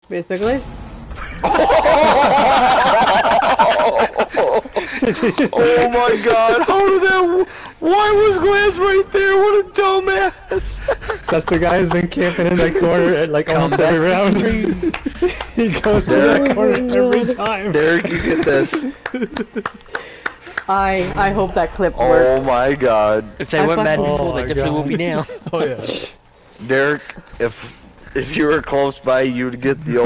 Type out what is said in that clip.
Basically. Oh my god, how did that... Why was Glance right there? What a dumbass! That's the guy who's been camping in that corner at like almost every round. He goes to that corner every time. Derek, you get this. I hope that clip Oh worked. my god. If they weren't mad before, they my definitely will God. be now. Oh yeah. Derek, if you were close by, you'd get the